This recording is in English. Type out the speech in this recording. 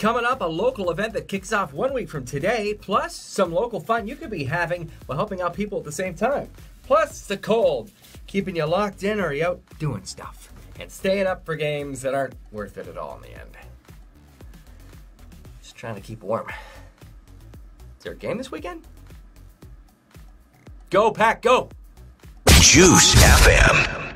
Coming up, a local event that kicks off 1 week from today, plus some local fun you could be having while helping out people at the same time. Plus the cold, keeping you locked in or are you out doing stuff and staying up for games that aren't worth it at all in the end. Just trying to keep warm. Is there a game this weekend? Go, Pack, go! Juice FM.